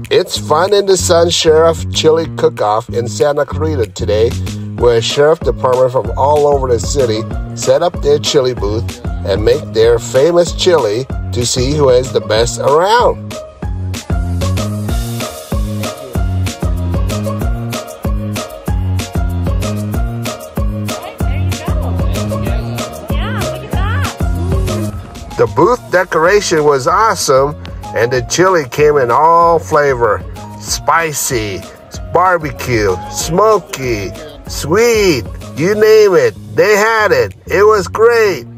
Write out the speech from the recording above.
It's Fun in the Sun Sheriff Chili Cook-Off in Santa Clarita today, where a sheriff department from all over the city set up their chili booth and make their famous chili to see who has the best around. The booth decoration was awesome, and the chili came in all flavor: spicy, barbecue, smoky, sweet, you name it, they had it. It was great.